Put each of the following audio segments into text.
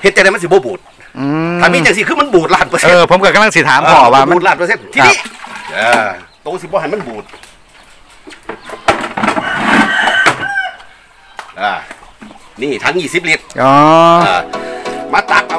เฮ็ดจังได๋มันสิบ่บูดถ้ามีจังซี่คือมันบูด100% ผมก็กำลังสิถามพ่อว่าบูด100%ทีนี้ตรงสิบ่ให้มันบูดนี่ทั้ง20 ลิตรมาตักเอา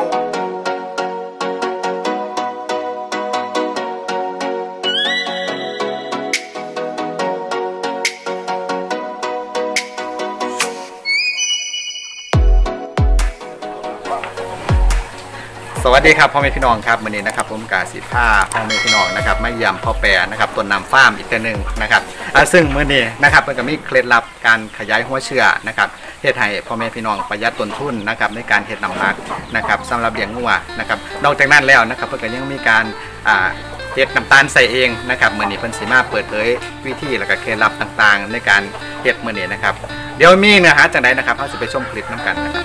สวัสดีครับพ่อแม่พี่น้องครับวันนี้นะครับผมกาสิผ้าพ่อแม่พี่น้องนะครับไม่ยำพ่อแปรนะครับต้นน้ำฟาร์มอีกตัวหนึ่งนะครับซึ่งเมื่อนี้นะครับมันก็มีเคล็ดลับการขยายหัวเชื้อนะครับเฮ็ดให้พ่อแม่พี่น้องประหยัดต้นทุนนะครับในการเฮ็ดน้ำหมักนะครับสำหรับเลี้ยงงัวนะครับนอกจากนั้นแล้วนะครับเพิ่นก็ยังมีการเฮ็ดน้ำตาลใส่เองนะครับเมื่อนี้เพิ่นสิมาเปิดเผยวิธีและก็เคล็ดลับต่างๆในการเฮ็ดเมื่อนี้นะครับเดี๋ยวมีเนื้อหาจังไดนะครับเราจะไปชมคลิปน้ำกันนะครับ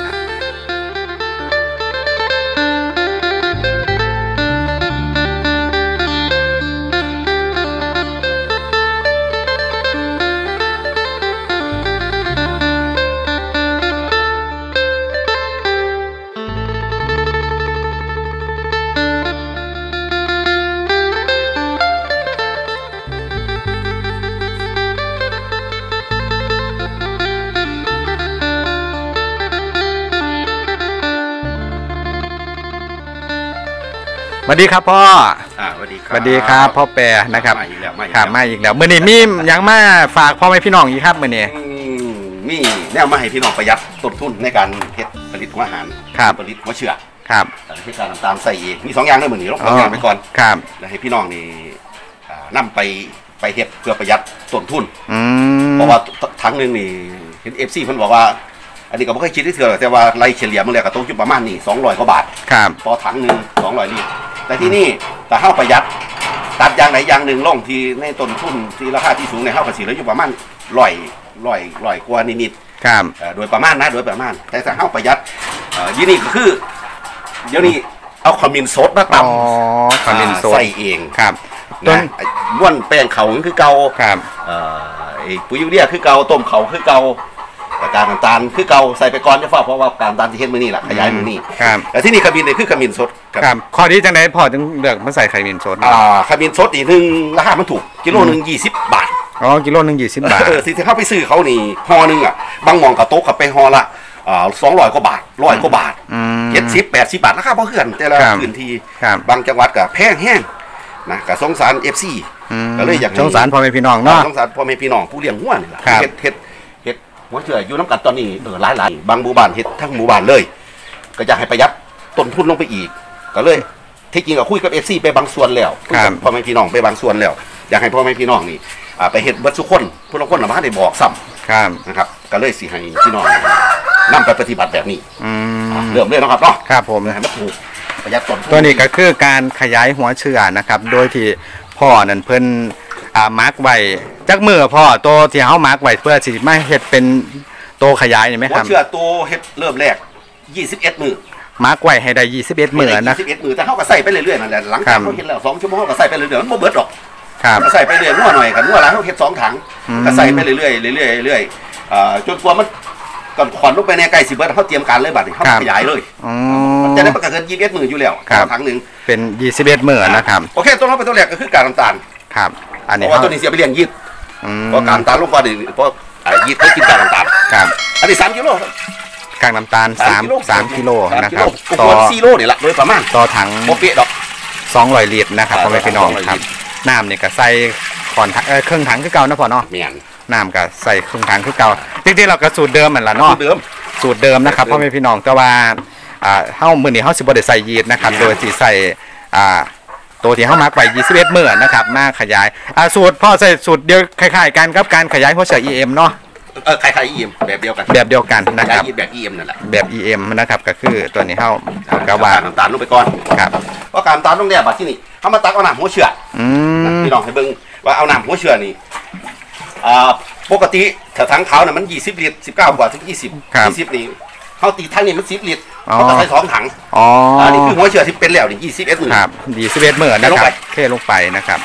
สวัสดีครับพ่อสวัสดีครับสวัสดีครับพ่อแปรนะครับครับมาอีกแล้วเมื่อนี้มียังมาฝากพ่อแม่พี่น้องอีกครับเมื่อนี้มีแนวมาให้พี่น้องประหยัดต้นทุนในการเฮ็ดผลิตหัวอาหารผลิตหัวเชื้อครับให้การตามใส่เองมี2อย่างในมื้อนี้เรา2อย่างไปก่อนครับแล้วให้พี่น้องนี่นำไปเฮ็ดเพื่อประหยัดต้นทุนเพราะว่าทั้งนึงนี่เห็น FC เพิ่นบอกว่าอันนี้ก็ไม่เคยคิดที่เถื่อนแต่ว่าไล่เฉลี่ยมันเลยก็ตกอยู่ประมาณนี้200 กว่าบาทต่อถังหนึ่ง200 ลิตรแต่ที่นี่แต่เข้าประหยัดตัดอย่างไหนอย่างหนึ่งลงที่ในต้นทุนที่ราคาที่สูงในเข้าภาษีแล้วอยู่ประมาณร้อยกว่านิดๆโดยประมาณนะโดยประมาณแต่ถ้าเข้าประหยัดยี่นี่ก็คือเดี๋ยวนี้เอาขมิ้นสดมาตำใส่เองต้นม้วนแป้งเขาคือเก่าปุ๋ยยูเรียคือเก่าต้มเขาคือเก่าการน้ำตาลคือเก่าใส่ไปก่อนจะฟ้าเพราะว่าการน้ำตาลที่เห็นมือนี่แหละขยายมือนี่แต่ที่นี่ขมิ้นเนี่ยคือขมิ้นสดครับข้อที่จังไหนพอจึงเลือกมาใส่ขมิ้นสดขมิ้นสดอีกหนึ่งราคามันถูกกิโลหนึ่ง20 บาทกิโลหนึ่ง20 บาทสิเข้าไปซื้อเขานี่ห่อหนึ่งบางหม่องกับโต๊ะกับไปห่อละ200 กว่าบาท100 กว่าบาท70-80 บาทราคาพอเขื่อนแต่ละพื้นที่บางจังหวัดกับแพงแห้งนะกับสงสาร FC ก็เลยอยากสงสารพ่อแม่พี่น้องเนาะสงสารพ่อแม่พี่น้องผู้เลี้ยงหัวนี่แหละเฮ็ดหัวเชื้ออยู่น้ำกันตอนนี้หลายบางหมู่บ้านเฮ็ดทั้งหมู่บ้านเลยก็อยากให้ประหยัดต้นทุนลงไปอีกก็เลยที่จริงก็คุยกับ FC ไปบางส่วนแล้วพ่อแม่พี่น้องไปบางส่วนแล้วอยากให้พ่อแม่พี่น้องนี่ไปเฮ็ดเบิดทุกคนผู้ละคนมาได้บอกซ้ำนะครับก็เลยสิให้พี่น้องนำไปปฏิบัติแบบนี้เริ่มเลยนะครับเนาะครับผมให้มันถูกประหยัดต้นทุนตัวนี้ก็คือการขยายหัวเชื้อนะครับโดยที่พ่อนั่นเพิ่นมาร์กไว้จักมือพ่อโตที่เฮามาร์กไว้เพื่อสิมาเฮ็ดเป็นโตขยายนี่ไหมครับหัวเชื้อโตเฮ็ดเริ่มแรก21 มื้อมาร์กไว้ให้ได้21 มื้อนะ 21 มื้อแต่เฮาก็ใส่ไปเรื่อยๆนั่นแหละหลังจากเฮาเฮ็ดแล้ว2 ชั่วโมงก็ใส่ไปเรื่อยๆมันบ่เบิดหรอกก็ใส่ไปเรื่อยงัวหน่อยกันงัวหลายเฮาเฮ็ด2 ถังก็ใส่ไปเรื่อยๆจนกว่ามันก่อนขวัญลงไปในไก่สิเบิดเฮาเตรียมการเลยบัดนี้เฮาขยายเลยมันจะได้ประกาศเกิน21 มื้ออยู่แล้วถังนึงเป็น21 มื้อนะครับโอเคตัวนั้นเป็นตัวแรกก็คือการน้ำตาลครับอันนี้เพราะว่าตัวนี้เสียไปเลี้ยงยีดเพราะการน้ำตาลลงก่อนเพราะยีดเขากินการน้ำตาลอันนี้3 กิโลกากน้ำตาล3 กิโลนะครับต่อ4 โลนี่แหละโดยประมาณต่อถังโมเปะดอก 200 ลิตรนะครับพ่อแม่พี่น้องครับน้ำเนี่ยก็ใส่ก่อนเครื่องถังคือเก่านะพ่อเนาะน้ำก็ใส่เครื่องถังคือเก่าจริงๆเราก็สูตรเดิมเหมือนละเนาะสูตรเดิมนะครับพ่อแม่พี่น้องแต่ว่าเฮามื้อนี้เฮาสิบ่ได้ใส่ยีดนะครับโดยที่ใส่ตัวที่เฮามาร์กไว้21 มื้อนะครับมาขยายสูตรพ่อใส่สูตรเดียวคล้ายๆกันกับการขยายหัวเชื้อ EM เนาะคล้ายๆ EM แบบเดียวกันนะครับแบบ EM นั่นแหละแบบ EM นะครับก็คือตัวนี้เฮากะว่าน้ำตาลลงไปก่อนครับเพราะการน้ำตาลลงเนี่ยบัดที่นี่เฮามาตักเอาน้ำหัวเชื้อพี่น้องให้เบิ่งว่าเอาน้ำหัวเชื้อนี่ปกติถ้าถังขาวน่ะมัน20 ลิตร19 กว่าถึง20นี่เขาตีทั้งนี้มัน10 ลิตรเขาก็ใส่2 ถังอันนี้คือหัวเชื้อที่เป็นแล้วนี่21 มื้อครับ21 มื้อนะครับเทลงไปนะครับ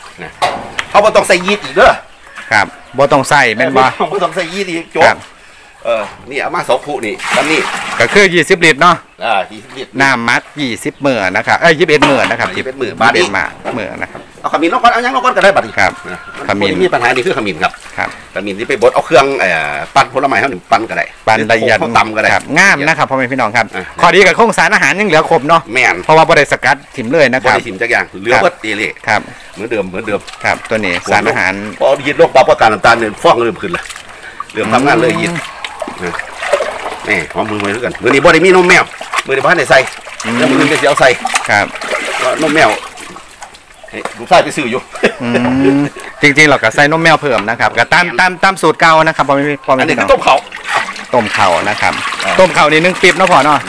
เขาบ่ต้องใส่ยีสต์อีกเด้อครับบ่ต้องใส่แม่นบ่ต้องใส่ยีสต์อีกจบนี่เอามา2 คู่นี่ตอนนี้ก็คือ20 ลิตรเนาะ 20 ลิตรน้ำมัด20 มื้อนะครับ21 มื้อนะครับ 21 มื้อบาทนี้มื้อนะครับเอาขมิ้นลงก่อนเอายังลงก่อนก็ได้บัดนี้ครับขมิ้นมีปัญหานี่คือขมิ้นครับขมิ้นที่ไปบดเอาเครื่องปั่นผลไม้เฮานี่ปั่นก็ได้ปั่นละเอียดตำก็ได้ครับงามนะครับพ่อแม่พี่น้องครับข้อดีกับโครงสารอาหารยังเหลือครบเนาะแม่นเพราะว่าบ่ได้สกัดถิ่มเลยนะครับบ่ได้ถิ่มจักอย่างเหลือเบิดเอเล่ครับเหมือนเดิมครับตัวนี้สารอาหารพอยิดโรคเบาประการน้ำตาลเนี่ยฟ้องเริ่มขึ้นละเริ่มทำงานเลยยิดนี่หอมมือด้วยกันมือนี้บ่ได้มีนมแมวมือนี้บ้านได้ใส่แล้วมือนี้จะเอาใส่ครับนมแมวลูกชายไปซื้ออยู่จริงๆเราก็ใส่นมแมวเพิ่มนะครับก็ตามสูตรเก่านะครับพออันนี้คือต้มเข่านะครับต้มเข่านี่1 ปี๊บเนาะพอเนาะ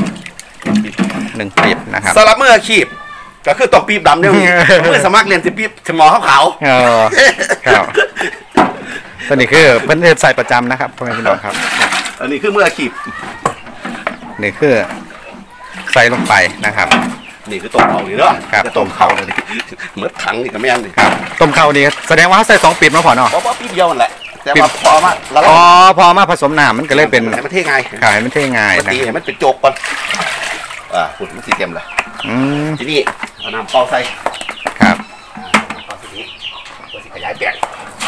1 ปี๊บนะครับสลับเมื่อขีบก็คือตกปี๊บดำเนี่ยเมื่อสมัครเรียน10 ปี๊บถึงหมอขาวครับตัวนี้คือเพิ่นใส่ประจำนะครับพ่อแม่พี่น้องครับอันนี้คือเมื่อขีบนี่คือใส่ลงไปนะครับนี่คือต้มเข่านี่เนาะต้มเข่าเลยเหมือนถังนี่ก็ไม่อันนี่ครับต้มเข่านี่แสดงว่าใส่2 ปี๊บมาพอเนาะเพราะว่าปี๊บเดียวนั่นแหละแต่ว่าพอมาพอมาผสมน้ำมันก็เลยเป็นให้มันเท่ง่ายให้มันเท่ง่ายนะให้มันเป็นโจกก่อนฝุ่นมันสีเต็มเลยทีนี้เอาน้ำเปล่าใส่ครับตอนนี้ตัวสีขยายแปลง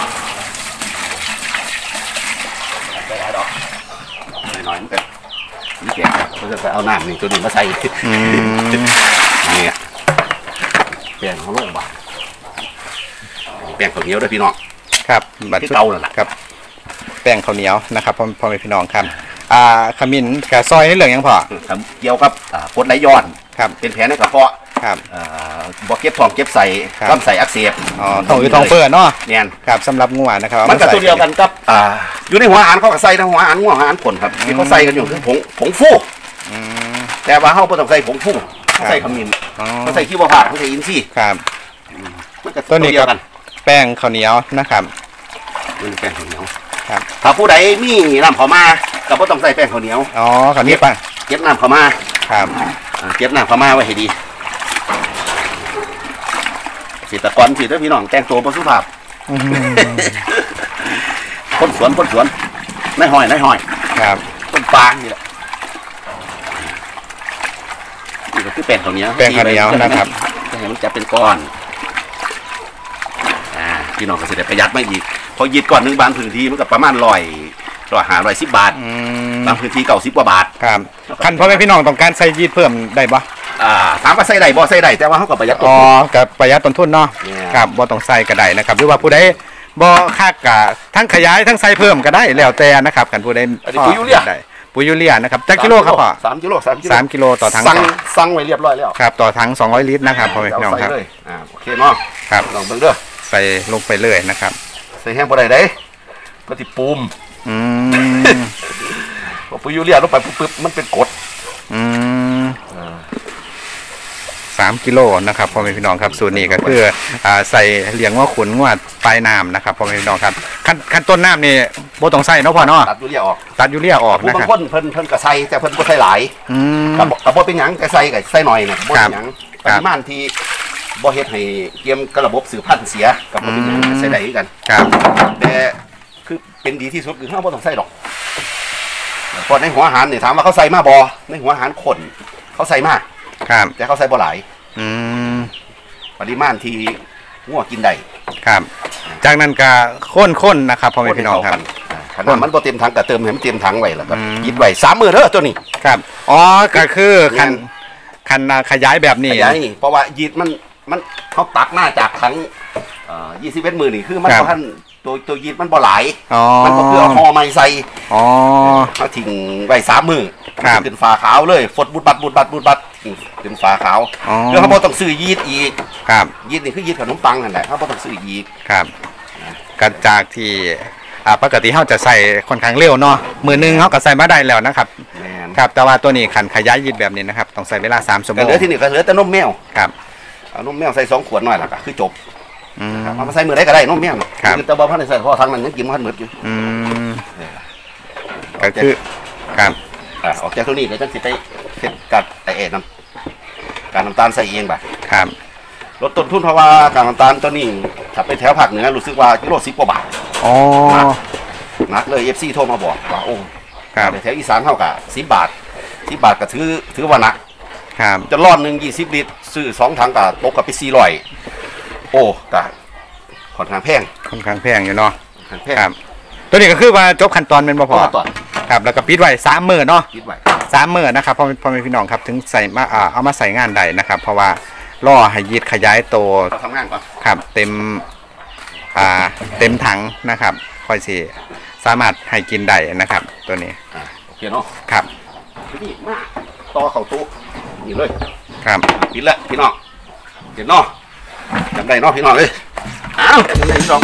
ขยายดอกหน่อยมันเป็นนี่แกเขาจะเอาน้ำนี่ตัวนี้มาใส่นี่แป้งเขาลงบ่าแป้งข้าวเหนียวด้วยพี่น้องครับที่เตานั่นแหละครับแป้งข้าวเหนียวนะครับพ่อแม่พี่น้องครับขมิ้นกับซอยนี่เหลืองยังพอเกี่ยวกับกรดไหลย้อนครับเป็นแผลในกระเพาะครับบ่เก็บท้องเก็บใส่ลำไส้อักเสบท้องเฟ้อเนาะเนี่ยครับสำหรับงูนะครับมันก็ตัวเดียวกันกับอยู่ในหัวอาหารเขาก็ใส่ในหัวอาหารงูอาหารผลครับที่เขาใส่กันอยู่คือผงฟูแต่ว่าเขาไม่ต้องใส่ผงฟูเขาใส่ขมิ้นเขาใส่ขี้วัวผ่าเขาใส่อินทรีย์ครับตัวนี้กันแป้งข้าวเหนียวนะครับแป้งข้าวเหนียวครับถ้าผู้ใดมีน้ำข้าวมาก็ไม่ต้องใส่แป้งข้าวเหนียวข้าวเหนียวป่ะเก็บน้ำข้าวมาครับเก็บน้ำข้าวมาไว้ให้ดีสิตะกอนสิด้วยพี่น้องแต่งตัวประสุภาพคนสวนนายหอยครับต้นปางนี่แหละนี่ก็คือแป้งข้าวเหนียวนะครับให้มันจะเป็นก้อนพี่น้องก็จะได้ประหยัดไม่อีกพอยีดก่อน1 บาทพื้นที่มันก็ประมาณ150 บาทบางพื้นที่90 กว่าบาทครับคันพ่อแม่พี่น้องต้องการใส่ยีดเพิ่มได้ปะถามว่าใส่ได้บ่ใส่ได้แต่ว่าเขาก็ประหยัดกับประหยัดต้นทุนเนาะครับบ่ต้องใส่ก็ได้นะครับหรือว่าผู้ใดบ่ค่ากะทั้งขยายทั้งใส่เพิ่มก็ได้แล้วแต่นะครับคันผู้ใดปุ๋ยยูเรียได้ปุ๋ยยูเรียนะครับจักกิโลครับพ่อ 3 กิโล 3 กิโลต่อถังสั่งไว้เรียบร้อยแล้วครับต่อถัง200 ลิตรนะครับพ่อแม่พี่น้องครับโอเคเนาะครับลองเบิ่งเด้อใส่ลงไปเลยนะครับใส่แห้งบ่ได้เด้ก็สิปูมพอปุ๋ยยูเรียลงไปปึ๊บมันเป็นกรด 3 กิโลนะครับพ่อแม่พี่น้องครับสูตรนี้ก็คือใส่เลี้ยงว่าขุนงวดปลายน้ำนะครับพ่อแม่พี่น้องครับขั้นต้นน้ำนี่โบต้องใส่เนาะพ่อเนาะตัดยูเรียออกนะครับบางคนเพิ่นก็ใส่แต่เพิ่นก็ใส่หลายกับบ่เป็นหยังแต่ใส่ก็ใส่หน่อยเนี่ยบ่เป็นหยังปริมาณที่บ่เฮ็ดให้เกี่ยมกับระบบสืบพันธุ์เสียกับบ่เป็นหยังใส่ได้คือกันครับแต่คือเป็นดีที่สุดคือเฮาบ่ต้องใส่ดอกพอในหัวอาหารเนี่ยถามว่าเขาใส่มาบ่ในหัวอาหารคนเขาใส่มาครับแต่เขาใส่บ่หลายปริมาณที่งัวกินได้ครับจากนั้นก็ข้นนะครับพ่อแม่พี่น้องครับขนาดมันบ่เต็มถังก็เติมให้มันเต็มถังไว้แล้วก็ยิดไว้3 มื้อเด้อตัวนี้ครับก็คือคันขยายแบบนี้เพราะว่ายีดมันเขาตักหน้าจากถัง21 มื้อนี่คือมันบ่ทันตัวยีดมันบ่หลายมันก็เพื่อห่อไม้ใส่เขาทิ้งไว้3 มื้อขึ้นฝาขาวเลยฟดบุดบัดขึ้นฝาขาวแล้วเขาบ่ต้องซื้อยีดอีกยีดนี่คือยีดขนมปังนั่นแหละเขาบ่ต้องซื้อยีดครับกันจากที่ปกติเขาจะใส่ค่อนข้างเร็วเนาะมือนึงเขาก็ใส่มาได้แล้วนะครับครับแต่ว่าตัวนี้ขันขยายยีดแบบนี้นะครับต้องใส่เวลา3 ชั่วโมงเหลือที่นี่ก็เหลือแต่นมแมวครับเอานมแมวใส่2 ขวดหน่อยละก็คือจบเอามาใส่มือได้ก็ได้นมแมวคือแต่บ่พันใส่พอทั้งนั้นยังกินมันหมดอยู่ก็คือครับออกจากตัวนี้เดี๋ยวจะสิไปเฮ็ดกัดการน้ำตาลใส่เองบ่ครับลดต้นทุนเพราะว่าการน้ำตาลตัวนี้ถ้าไปแถวภาคเหนือรู้สึกว่ากิโล10 กว่าบาทหนักเลย FC โทรมาบอกว่าโอ้ครับแถวอีสานเท่ากับ10 บาท10 บาทก็ถือว่าหนักครับจะร้อนหนึ่ง20 ลิตรซื้อ2 ถังก็ตกกับไป400โอ้ก็ค่อนข้างแพงค่อนข้างแพงอยู่เนาะค่อนข้างแพงครับตัวนี้ก็คือว่าจบขั้นตอนเป็นบ่พอต่อครับแล้วก็ปิดไว้3 มื้อเนาะคิดไว้ 3 มื้อนะครับพ่อแม่พี่น้องครับถึงใส่มาเอามาใส่งานได้นะครับ เพราะว่าล่อให้ยีดขยายตัวเราทำงานก่อนครับเต็มถังนะครับค่อยสิสามารถให้กินได้นะครับตัวนี้โอเคเนาะครับทีนี้มาต่อเข้าตู้นี่เลยครับปิดแล้วพี่น้องเห็นเนาะจำได้เนาะพี่น้องเลยอ้าวจำได้พี่น้อง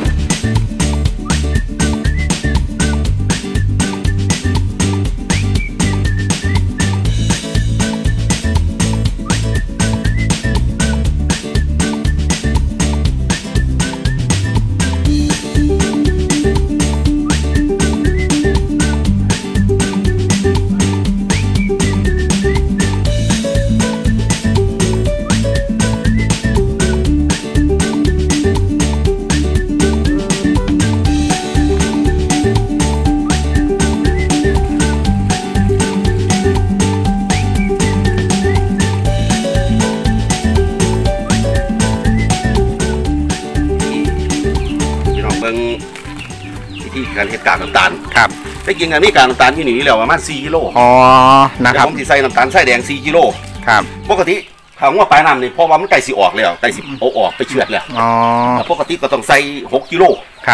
พี่น้องเบิ่งวิธีการเฮ็ดกากน้ำตาลครับได้กินกันนี่กากน้ำตาลที่นี่แล้วประมาณ4 กิโลอ๋อนะคเดี๋ยรัวบผมสิใส่น้ำตาลใส่แดง4 กิโลครับปกติถ้าว่าปลายน้ำนี่เพราะว่ามันใกล้สิออกแล้วใกล้สิเอาออกไปเชือดแล้วอ๋อแต่ปกติก็ต้องใส่6 กิโลครับ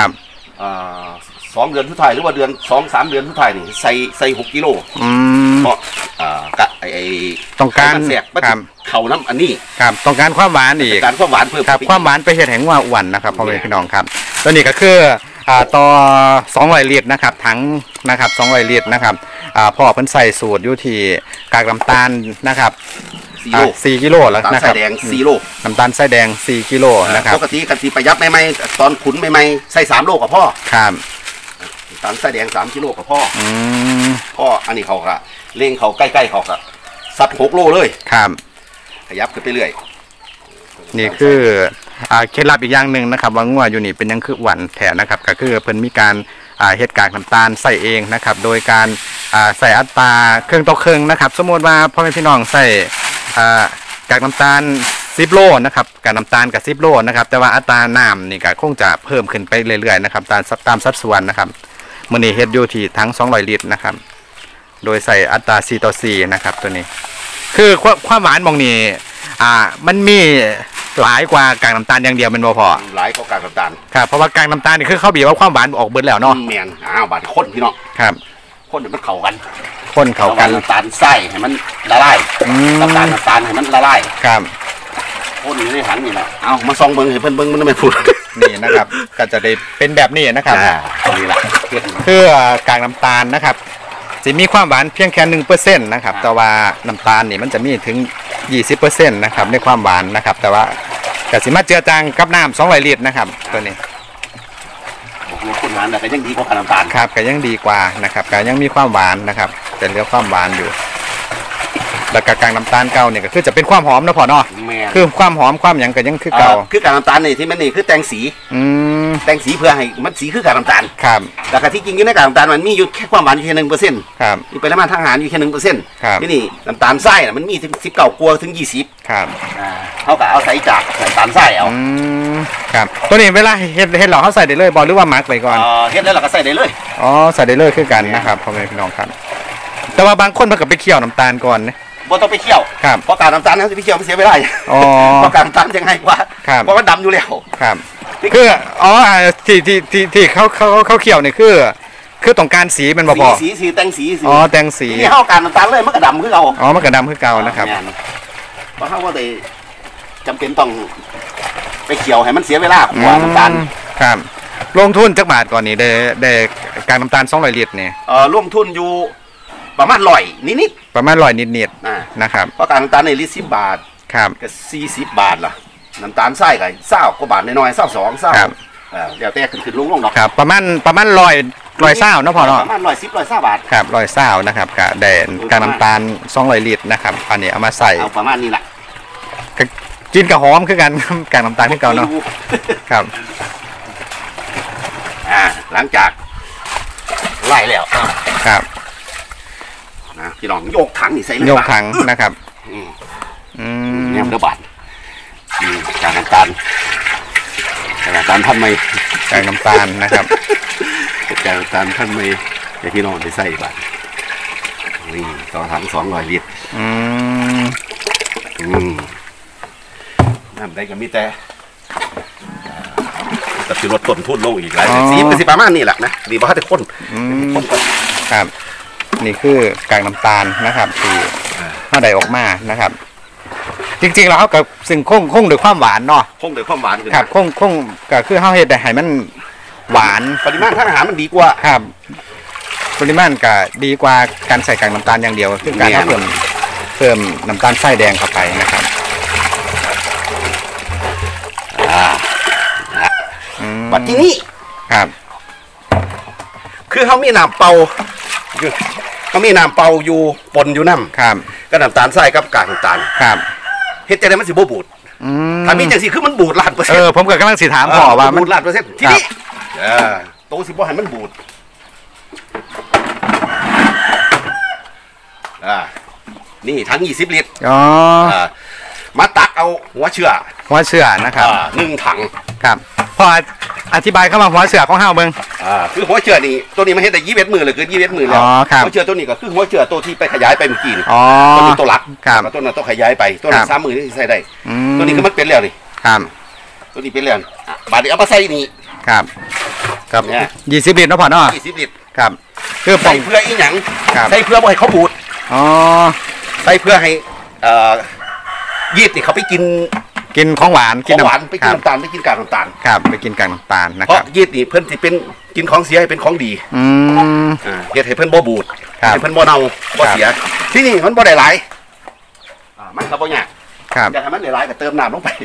2 เดือนสุดท้ายหรือว่าเดือน2-3 เดือนสุดท้ายนี่ใส่6 กิโลอืมเพราะกะไอ้ต้องการมันแสกมันครับเข่าน้ำอันนี้ครับต้องการความหวานอีกการความหวานเพิ่มครับเข้ไปความหวานไปเห็ดแห่งว่าอ้วนนะครับพ่อแม่พี่น้องครับตัวนี้ก็คือต่อ200 ลิตรนะครับถังนะครับ200 ลิตรนะครับพ่อเพิ่นใส่สูตรอยู่ที่กากน้ำตาลนะครับ 4 โล 4 กิโลแล้วน้ำตาลนะคใส่รับแดง4 โลน้ำตาลทรายแดง4 กิโลนะครับปกติกันสิประหยัดใหม่ๆตอนขุนใหม่ๆใส่3 โลกับพ่อครับน้ำตาลใส่แดง3 กิโลกับพ่ออืมพ่ออันนี้เขาก็เล่งเขาใกล้ๆเขาก็ซัด6 โลเลยครับขยับขึ้นไปเรื่อยนี่คือเคล็ดลับอีกอย่างหนึ่งนะครับว่างัวอยู่นี่เป็นหยังคืออ้วนแถนะครับก็คือเพิ่นมีการเฮ็ดกากน้ำตาลใส่เองนะครับโดยการใส่อัตราเครื่องต่อเครื่องนะครับสมมติว่าพ่อแม่พี่น้องใส่กากน้ำตาล10 โลนะครับกากน้ำตาลกับ10 โลนะครับแต่ว่าอัตราน้ำนี่ก็คงจะเพิ่มขึ้นไปเรื่อยๆนะครับตามสัดส่วนนะครับมื้อนี้เฮ็ดอยู่ที่ทั้ง200 ลิตรนะครับโดยใส่อัตรา4:4นะครับตัวนี้คือความหวานมองนี่มันมีหลายกว่ากากน้ำตาลอย่างเดียวเป็นบ่พอหลายก็กากน้ำตาลครับเพราะว่ากากน้ำตาลนี่คือเขาบีบว่าความหวานออกเบิดแล้วเนาะแมนบาดข้นพี่น้องครับข้นให้มันเข้ากันคนเขากันน้ำตาลใส่ให้มันละลายอืมน้ำตาลให้มันละลายครับข้นอยู่ในถังนี่แหละเอามาซองเบิ่งให้เพิ่นเบิ่งมันไม่พูดนี่นะครับก็จะได้เป็นแบบนี้นะครับนี่แหละเฮ็ดคือกากน้ำตาลนะครับจะมีความหวานเพียงแค่1%นะครับแต่ว่าน้ำตาลนี่มันจะมีถึง20%นะครับในความหวานนะครับ แต่ว่าก็สิมาเจือจางกับน้ำ200 ลิตรนะครับตัวนี้ลดข้นหวานแต่ก็ยังดีกว่ากากน้ำตาลครับก็ยังดีกว่านะครับก็ยังมีความหวานนะครับแต่เหลือความหวานอยู่แล้วก็กากน้ำตาลเก่าเนี่ยก็คือจะเป็นความหอมนะพอเนาะแม่นคือความหอมความหยังก็ยังคือเก่าคือกากน้ำตาลนี่ที่มันนี่คือแต่งสีอืมแต่งสีเพื่อให้มันสีคือกากน้ำตาลครับแต่ที่จริงอยู่ในกากน้ำตาลมันมีอยู่แค่ความหวานอยู่แค่1% ครับมีปริมาณทางอาหารอยู่แค่1% ครับที่นี่น้ำตาลทรายน่ะมันมีถึง19 กว่าถึง20 ครับเขาก็เอาใส่จากน้ำตาลทรายเอาอืมครับตัวนี้เวลาเฮ็ดเหล่าเขาใส่ได้เลยบอหรือว่ามักไปก่อนเฮ็ดแล้วเราก็ใส่ได้เลยอ๋อใส่ได้เลยคือกันนะครับพ่อแม่พี่น้องครับแต่ว่าบางคนมันก็ไปเคี่ยวน้ำตาลก่อนนะบ่ต้องไปเคี่ยวครับเพราะกากน้ำตาลเขาจะไปเคี่ยวมันเสียเวลาอ๋อเพราะกากน้ำตาลยังไงกว่าครับเพราะมันดำอยู่แล้วครับคืออ๋อที่เขาเคี่ยวนี่คือต้องการสีมันบ่พอสีแต่งสีอ๋อแต่งสีนี่เขากากน้ำตาลเลยมันก็ดำคือเราอ๋อมันก็ดำคือเก่านะครับเพราะเขาก็เลยจำเป็นต้องไปเคี่ยวให้มันเสียเวลากว่าน้ำตาลครับลงทุนจักบาทก่อนนี่ได้กากน้ำตาล200 ลิตรนี่ร่วมทุนอยู่ประมาณ100นิดประมาณ100นิดๆๆนะครับเพราะกากน้ำตาลในลิตร10 บาทครับก็40 บาทล่ะน้ำตาลทรายก็20 กว่าบาทน้อยๆ22 ครับเดี๋ยวแต่ขึ้นลงๆดอกครับประมาณ100เศร้าเนาะพอเนาะประมาณ110 120 บาทครับ100เศร้านะครับกะได้กากน้ำตาล200 ลิตรนะครับอันนี้เอามาใส่เอาประมาณนี้แหละก็กินกับหอมคือกัน กากน้ำตาลที่เก่าเนาะครับหลังจากไล่แล้วครับนะพี่น้องโยกถังนี่ใส่เลยโยกถังนะครับแนมระบาดจากน้ำตาลท่านไม่จากน้ำตาลนะครับจากน้ำตาลท่านไม่เดี๋ยวพี่น้องไปใส่บาทนี่ต่อถัง200 ลิตรน้ำได้ก็มีแต่ลดต้นทุนลงอีกหลายสีเป็นประมาณนี้แหละนะดีบ้าทุกคนครับนี่คือกากน้ำตาลนะครับที่ถ้าได้ออกมานะครับจริงๆแล้วกับสิ่งคงด้วยความหวานเนาะคงด้วยความหวานครับคงก็คือข้าวเห็ดได้ให้มันหวานปริมาณทางอาหารมันดีกว่าครับปริมาณก็ดีกว่าการใส่กากน้ำตาลอย่างเดียวคือการเพิ่มน้ำตาลทรายแดงเข้าไปนะครับบัดที่นี้ครับคือเขามีน้ำเป่าอยู่ปนอยู่น้ำครับก็น้ำตาลทรายกับกากน้ำตาลครับเฮ็ดจะได้มันสิบ่บูดถ้ามีจังสิคือมันบูด100% ผมก็กำลังสิถามพ่อว่ามันบูด100%ทีนี้โตสิบ่ให้มันบูดนี่ทั้ง20 ลิตรมาตักเอาหัวเชื่อนะครับ 1 ถังครับพออธิบายเข้ามาหัวเสือของห้าวเบิ้งคือหัวเชือนี่ตัวนี้มันเห็นแต่21 มือเลยคือ21 มือแล้วหัวเชือตัวนี้ก็คือหัวเชือตัวที่ไปขยายไปเมื่อกี้ตัวนี้ตัวหลักตัวนั้นต้องขยายไปตัวนั้น3 มือที่ใส่ได้ตัวนี้คือมันเป็นแล้วนี่ตัวนี้เป็นแล้วบาดนี้เอามาใส่นี่ครับ20 ลิตรนะพ่อเนาะ 20 ลิตรครับคือใส่เพื่ออีหยังใส่เพื่อบ่ให้เขาบูดใส่เพื่อให้ยีสต์นี่เขาไปกินของหวานไปกินน้ำตาลไปกินกากน้ำตาลครับไปกินกากน้ำตาลนะครับเพราะยีสต์นี่เพิ่นสิเป็นกินของเสียให้เป็นของดีเฮ็ดให้เพิ่นบ่บูดให้เพิ่นบ่เน่าบ่เสียที่นี่มันบ่ได้หลายมันก็บ่ยากอยากให้มันได้หลายก็เติมน้ำลงไป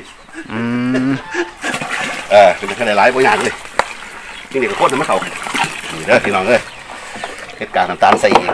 เป็นได้หลายบ่ยากเลยนี่ก็โคตรให้มันเข้านี่เด้อพี่น้องเอ้ยเฮ็ดกากน้ำตาลใส่อีก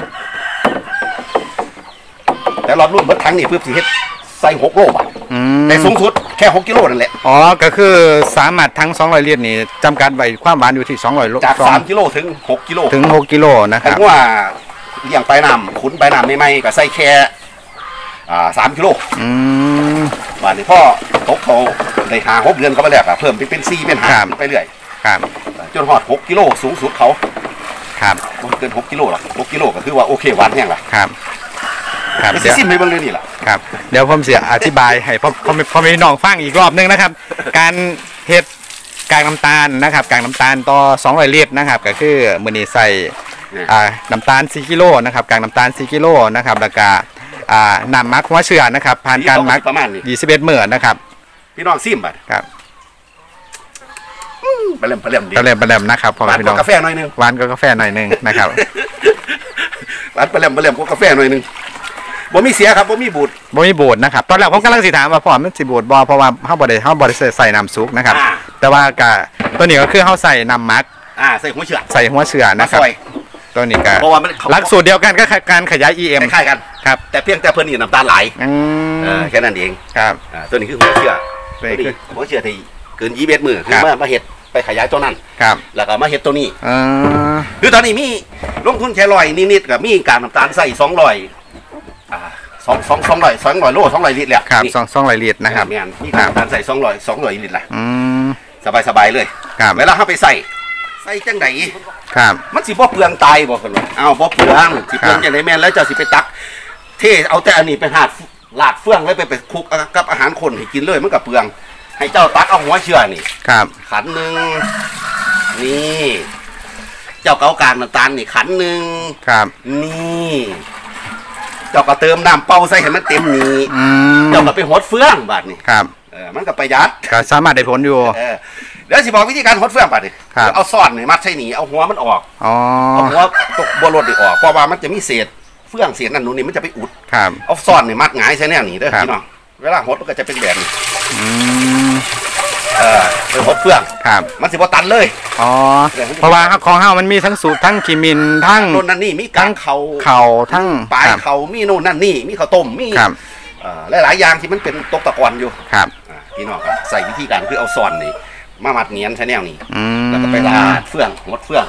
แต่รอบรุ่นเบิดทั้งนี่เพื่อสิเฮ็ดใส่6 โลบาทในสูงสุดแค่6 กิโลนั่นแหละก็คือสามารถทั้ง200 ลิตรนี่จำกัดไว้ความหวานอยู่ที่200 โลจาก3 กิโลถึง6 กิโลกิโลนะครับว่าเลี้ยงไปน้ำขุนไปน้ำใหม่ๆก็ใส่แค่3 กิโลบาทนี้พ่อตกเขาได้6 เดือนก็ไปแล้วเพิ่มเป็น4เป็น5ไปเรื่อยจนหอด6 กิโลสูงสุดเขาเกิน6 กิโลหรอก6 กิโลก็คือว่าโอเคหวานแห้งละเดี๋ยวซิมให้เบิ่งเลยนี่แหละครับเดี๋ยวผมเสียอธิบายให้พ่อแม่น้องฟังอีกรอบนึงนะครับการเฮ็ดกากน้ำตาลนะครับกากน้ำตาลต่อ200 ลิตรนะครับก็คือมื้อนี้ใส่น้ำตาล4 กิโลนะครับกากน้ำตาล4 กิโลนะครับแล้วก็น้ำมักหัวเชื้อนะครับผ่านการมัก21 มื้อนะครับพี่น้องซิมบัดครับไปเล่มนะครับพ่อแม่พี่น้องกาแฟหน่อยนึงหวานก็กาแฟหน่อยนึงนะครับหวานไปเล่มก็กาแฟหน่อยนึงบ่มีเสียครับบ่มีบูดนะครับตอนแรกผมกำลังสิถามว่าพ่อมันสิบูดบ่เพราะว่าเฮาบ่ได้ใส่น้ำซุปนะครับแต่ว่าก็ตัวนี้ก็คือเฮาใส่น้ำมักใส่หัวเชื้อนะครับตัวนี้ก็หลักสูตรเดียวกันก็การขยาย EM คล้ายกันครับแต่เพียงแต่เพิ่นนี่น้ำตาลไหลแค่นั้นเองครับตัวนี้คือหัวเชื้อที่เกิน21 มื้อคือมาเฮ็ดไปขยายตัวนั้นแล้วก็มาเฮ็ดตัวนี้คือตอนนี้มีลงทุนแค่100นิดๆก็มีการน้ำตาลใส่200 200 โล 200 ลิตรแหละครับ200 ลิตรนะครับมีการใส่200 ลิตรละสบายเลยเวลาเข้าไปใส่จังไดมันสิบ่เปลืองตายบ่คนว่าบ่เปลืองสิเปลืองจังไดแม่นแล้วเจ้าสิไปตักเทเอาแต่อันนี้ไปลาดเฟืองแล้วไปคลุกกับอาหารคนให้กินเลยมันก็เปลืองให้เจ้าตักเอาหัวเชื้อนี่ขันหนึ่งนี่เจ้าเกากากน้ำตาลนี่ขันหนึ่งนี่เจ้าก็เติมน้ำเป่าใส่ให้มันเต็มนี่เจ้าก็ไปหดเฟืองบาดนี่มันก็ประหยัดก็สามารถได้ผลอยู่เดี๋ยวสิบอกวิธีการหดเฟืองบาดนี่เอาซ่อนนี่มัดใส่หนีเอาหัวมันออกเอาหัวตกบัวรดนี่ออกเพราะว่ามันจะมีเศษเฟืองเศษนั่นนู่นนี่มันจะไปอุดเอาซ่อนนี่มัดหงายใส่แนวนี่เด้อพี่น้องเวลาหดมันก็จะเป็นแบบนี้ไปหดเฟืองมันสิบ่ตันเลยเพราะว่าของเฮามันมีทั้งสูตรทั้งขีมินทั้งโน่นนั่นนี่มีทั้งเข่าทั้งปลายเข่ามีโน่นนั่นนี่มีข้าวต้มมีหลายอย่างที่มันเป็นตกตะกอนอยู่พี่น้องครับใส่วิธีการคือเอาซ่อนนี่มามัดเนียนใช้แนวนี้แล้วก็ไปลาดเฟืองหดเฟือง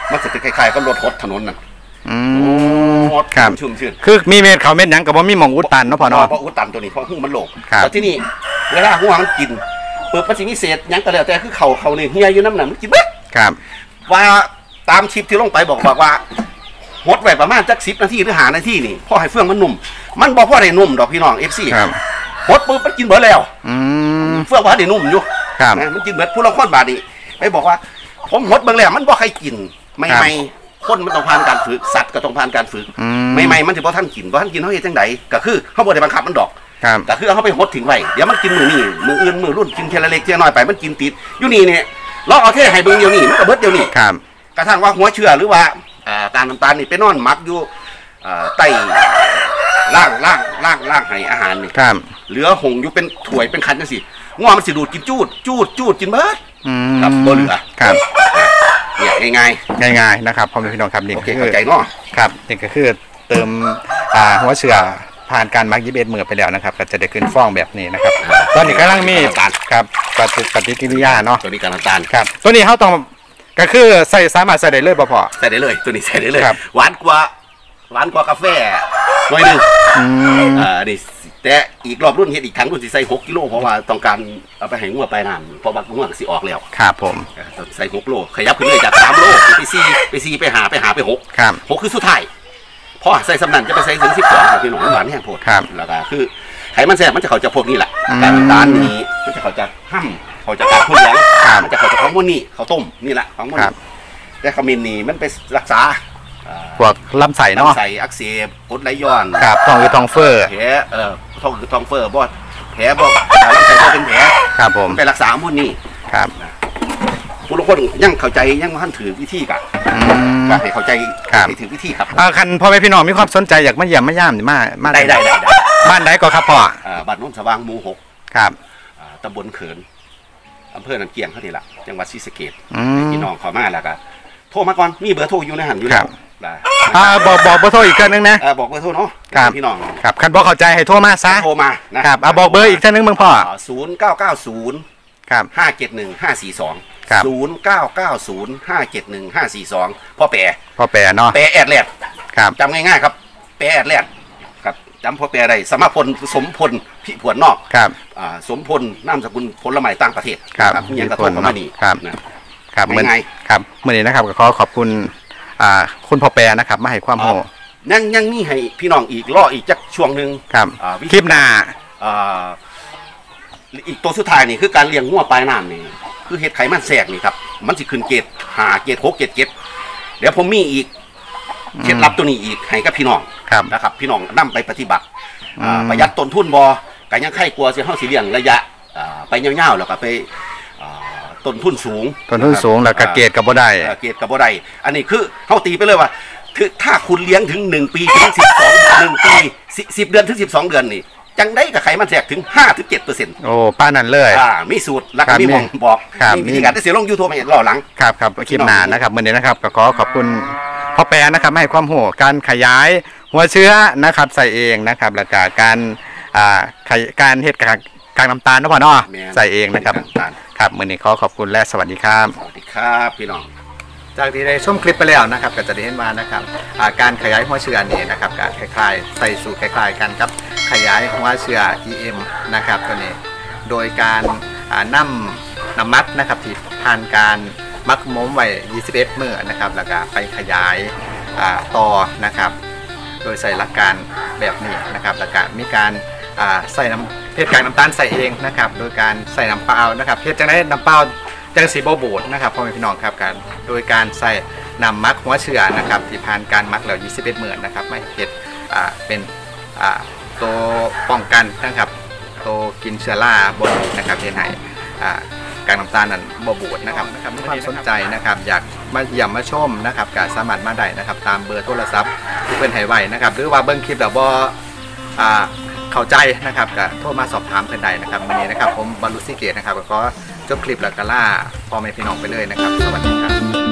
มันจะเป็นคล้ายๆก็รถหดถนนน่ะหดชุ่มชื่นคือมีเม็ดเขาเม็ดหยังกับว่ามีหม่องอุดตันเนาะพ่อเนาะเพราะอุดตันตัวนี้เพราะหูมันโหลกแต่ที่นี่เวลาหัวมันกินเปิดมันสิมีเศษหยังก็แล้วแต่คือเขานี่เฮียอยู่น้ำหนักมันกินเบิดครับว่าตามชิปที่ลงไปบอกว่าหดไว้ประมาณจัก10 นาทีหรือ5 นาทีนี่พอให้เฟืองมันนุ่มมันบอกว่าได้นุ่มดอกพี่น้อง FC หดปุ๊บมันกินเบิดแล้วเฟืองว่าได้นุ่มอยู่นะมันกินเบิดผู้ละคนบาดนี้ไปบอกว่าผมหดเบิ่งแล้วมันบ่ใครกินไม่คนมันต้องผ่านการฝึกสัตว์ก็ต้องผ่านการฝึกไม่มันจะบ่ท่านกินเขาเฮ็ดจังไดก็คือเขาบ่ได้บังคับมันดอกก็คือเขาไปหดทิ้งไว้เดี๋ยวมันกินมื้อนี้มื้ออื่นมื้อรุ่นกินเทละเล็กเทละน้อยไปมันกินติดอยู่นี่เนี่ยลองเอาเทให้เบิ่งเดี๋ยวนี้มันก็เบิดเดี๋ยวนี้กระทั่งว่าหัวเชื้อหรือว่าการน้ำตาลนี่ไปนอนหมักอยู่ใต้ล่างให้อาหารนี่เหลือหงอยู่เป็นถ้วยเป็นคันจังซี่งัวมันสิดูดกินจูดกินเบิดครับบ่เหลือครับเนี่ยง่ายนะครับพ่อแม่พี่น้องครับนี่คือเข้าใจเนาะครับนี่ก็คือเติมหัวเชื้อผ่านการมัก21 มื้อไปแล้วนะครับก็จะได้ขึ้นฟ้องแบบนี้นะครับตอนนี้กำลังมีครับปฏิกิริยาเนาะตัวนี้การน้ำตาลครับตัวนี้เขาต้องก็คือสามารถใส่ได้เลยพอใส่ได้เลยตัวนี้ใส่ได้เลยหวานกว่ากาแฟหน่อยนึงนี่แต่อีกรอบรุ่นเฮ็ดอีกครั้งรุ่นสิใส่6 กิโลเพราะว่าต้องการเอาไปให้งัวไปน้ำเพราะว่างัวสิออกแล้วครับผมใส่6 โลขยับขึ้นเลยจาก3 โลไป4ไป5ไป6 ครับ 6คือสุดท้ายพอใส่สำนันจะไปใส่ถึง12พี่น้องหวานแห้งโพดแล้วก็คือไขมันแซ่บมันจะเขาจะพวกนี้แหละการน้ำตาลนี้มันจะเขาจะห้ำเขาจะการพุ่งแรงมันจะเขาจะของพวกนี้เขาต้มนี่แหละของพวกนี้แต่ขมิ้นนี่มันไปรักษาพวกลำไส้เนาะลำไส้อักเสบกรดไหลย้อนครับท้องเฟ้อแผลท้องเฟ้อบอดแผลบอดลำไส้ก็เป็นแผลครับผมไปรักษาพวกนี้ครับผู้ทุกคนยังเข้าใจยังท่านถือวิธีกันให้เข้าใจถือวิธีครับคันพ่อแม่พี่น้องมีความสนใจอยากมาเยี่ยมมาย่ามมาได้บ้านใดก็ครับพ่อบ้านโนนสว่างหมู่6 ครับตำบลเขินอำเภอน้ำเกียงเขาทีละจังหวัดศรีสะเกษพี่น้องเขามาแล้วก็โทรมาก่อนมีเบอร์โทรอยู่ในหันอยู่แล้วบอกเบอร์โทรอีกครั้งนึงนะบอกเบอร์โทรเนาะพี่น้องครับคันบอกเข้าใจให้โทรมาซะโทรมานะครับบอกเบอร์อีกครั้งนึงมึงพ่อ 0990ครับ571 542 0990 571 542พ่อแปรเนาะแปรแอดแลดจำง่ายๆครับแปรแอดแลดครับจำพ่อแปรได้สมพลสมพลพิผวนนอกสมพลนามสกุลผลไม้ต่างประเทศครับยังกระทบมานี่ครับเมื่อไงครับเมื่อนี้นะครับก็ขอบคุณคุณพ่อแปรนะครับมาให้ความรู้ยังมีให้พี่น้องอีกล่ออีกจักช่วงหนึ่งครับคลิปหน้าอีกตัวสุดท้ายนี่คือการเลี้ยงงัวปลายน้ำนี่คือเห็ดไขมันแทรกนี่ครับมันสิขึ้นเกรด5 เกรด 6 เกรด 7เดี๋ยวผมมีอีกเคล็ดลับตัวนี้อีกให้กับพี่น้องนะครับพี่น้องนำไปปฏิบัติประหยัดต้นทุนบอก็ยังไข้กลัวสิเฮาสิเลี้ยงระยะไปยาวๆแล้วก็ไปต้นทุนสูงแล้วก็เกรดก็บ่ได้อันนี้คือเฮาตีไปเลยว่าถ้าคุณเลี้ยงถึง1 ปีถึง1 ปี10 เดือนถึง12 เดือนนี่จังได้กับไขมันแทรกถึง 5-7% โอ้ป้านั่นเลยมีสูตรแล้วก็มีมองบอกมีวิธีการได้เสียลง YouTube ให้รอหลังครับคลิปหน้านะครับมื้อนี้นะครับก็ขอบคุณพ่อแปรนะครับให้ความรู้การขยายหัวเชื้อนะครับใส่เองนะครับแล้วก็การเฮ็ดกากน้ำตาลนะพ่อเนาะใส่เองนะครับครับมื้อนี้ขอบคุณและสวัสดีครับสวัสดีครับพี่น้องจากที่ได้ชมคลิปไปแล้วนะครับก็จะได้เห็นว่านะครับการขยายหัวเชื้อนี่นะครับการคล้ายๆใส่สูตรคล้ายๆกันครับขยายหัวเชื้อ EM นะครับตัวนี้โดยการนำน้ำมัดนะครับที่ผ่านการมักม้มไว้21 มื้อนะครับแล้วก็ไปขยายต่อนะครับโดยใส่หลักการแบบนี้นะครับแล้วก็มีการใส่เพชรกากน้ำตาลใส่เองนะครับโดยการใส่น้ำเปล่านะครับเพชรจังได้น้ำเปล่าจังสีโบบูดนะครับพ่อแม่พี่น้องครับการโดยการใส่น้ำมักหัวเชื้อนะครับที่ผ่านการมักแล้ว21 มื้อนะครับไม่เพชรเป็นตัวป้องกันนะครับตัวกินเชื้อราบนนะครับเห็นไหกากน้ำตาลนั้นโบบูดนะครับมีความสนใจนะครับอยากมาเยี่ยมมาชมนะครับก็สามารถมาได้นะครับตามเบอร์โทรศัพท์ที่เป็นไฮไวนะครับหรือว่าเบิ้งคลิปแล้วบ่เข้าใจนะครับก็โทรมาสอบถามเพิ่นได้นะครับวันนี้นะครับผมบรรลุสิเกตนะครับก็จบคลิปแล้วก็ล่าพ่อแม่พี่น้องไปเลยนะครับสวัสดีครับ